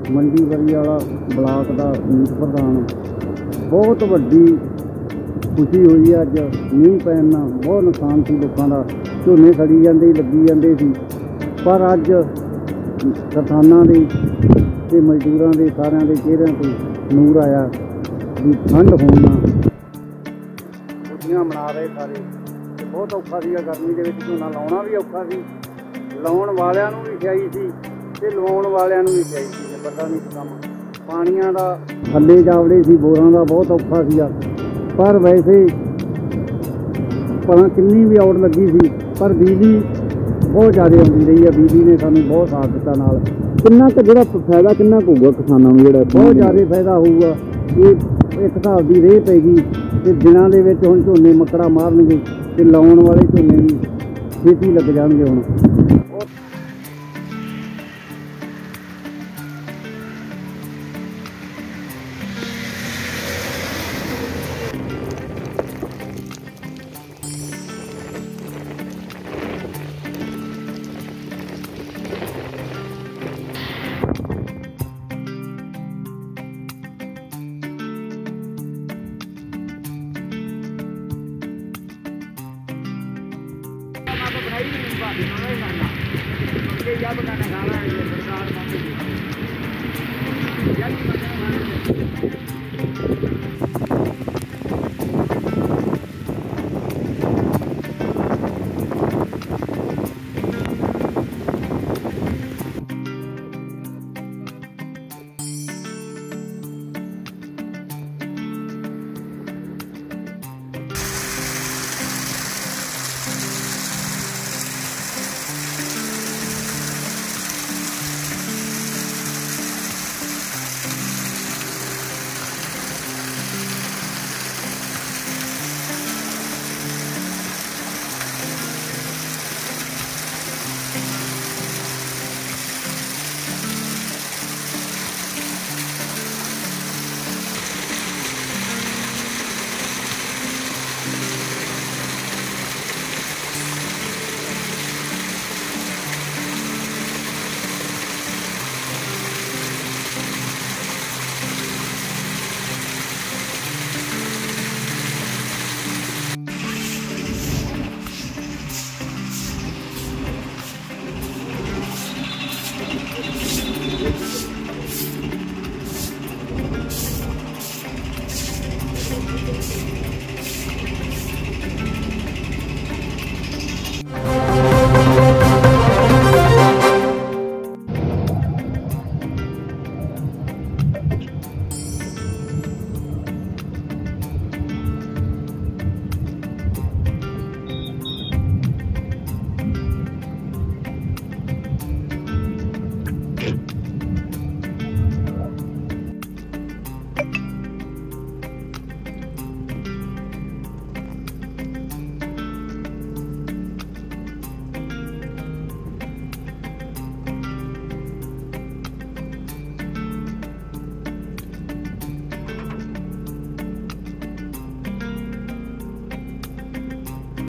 ਮੰਡੀ ਬਰੀਆਲਾ ਬਲਾਕ ਦਾ ਮੀਤ ਪ੍ਰਧਾਨ। ਬਹੁਤ ਵੱਡੀ ਖੁਸ਼ੀ ਹੋਈ ਅੱਜ ਮੀਂਹ ਪੈਣ ਨਾਲ। ਬਹੁਤ ਨੁਕਸਾਨ ਸੀ ਲੋਕਾਂ ਦਾ, ਝੋਨੇ ਸੜੀ ਜਾਂਦੇ ਲੱਗੀ ਜਾਂਦੇ ਸੀ, ਪਰ ਅੱਜ ਕਿਸਾਨਾਂ ਦੇ ਅਤੇ ਮਜ਼ਦੂਰਾਂ ਦੇ ਸਾਰਿਆਂ ਦੇ ਚਿਹਰਿਆਂ 'ਤੇ ਨੂਰ ਆਇਆ ਵੀ ਠੰਡ ਹੋਣ ਨਾਲ ਖੁਸ਼ੀਆਂ ਮਨਾ ਰਹੇ ਸਾਰੇ। ਅਤੇ ਬਹੁਤ ਔਖਾ ਸੀਗਾ ਗਰਮੀ ਦੇ ਵਿੱਚ, ਝੋਨਾ ਲਾਉਣਾ ਵੀ ਔਖਾ ਸੀ, ਲਾਉਣ ਵਾਲਿਆਂ ਨੂੰ ਵੀ ਸਿਆਹੀ ਸੀ ਅਤੇ ਲਵਾਉਣ ਵਾਲਿਆਂ ਨੂੰ ਵੀ ਸਿਆਹੀ ਸੀ। ਪਤਾ ਨਹੀਂ ਕੰਮ ਪਾਣੀਆਂ ਦਾ ਥੱਲੇ ਜਾਵੜੇ ਸੀ, ਬੋਰਾਂ ਦਾ ਬਹੁਤ ਔਖਾ ਸੀਗਾ। ਪਰ ਵੈਸੇ ਭਾਵੇਂ ਕਿੰਨੀ ਵੀ ਆਉਟ ਲੱਗੀ ਸੀ, ਪਰ ਬਿਜਲੀ ਬਹੁਤ ਜ਼ਿਆਦਾ ਆਉਂਦੀ ਰਹੀ ਹੈ। ਬਿਜਲੀ ਨੇ ਸਾਨੂੰ ਬਹੁਤ ਸਾਥ ਦਿੱਤਾ ਨਾਲ। ਕਿੰਨਾ ਕੁ ਜਿਹੜਾ ਫਾਇਦਾ ਕਿੰਨਾ ਕੁ ਹੋਊਗਾ ਕਿਸਾਨਾਂ ਨੂੰ? ਜਿਹੜਾ ਬਹੁਤ ਜ਼ਿਆਦਾ ਫਾਇਦਾ ਹੋਊਗਾ। ਇਹ ਇੱਕ ਹਿਸਾਬ ਦੀ ਰੇਹ ਪੈ ਗਈ ਅਤੇ ਦਿਨਾਂ ਦੇ ਵਿੱਚ ਹੁਣ ਝੋਨੇ ਮੱਕੜਾ ਮਾਰਨਗੇ ਅਤੇ ਲਾਉਣ ਵਾਲੇ ਝੋਨੇ ਵੀ ਛੇਤੀ ਲੱਗ ਜਾਣਗੇ। ਹੁਣ Ya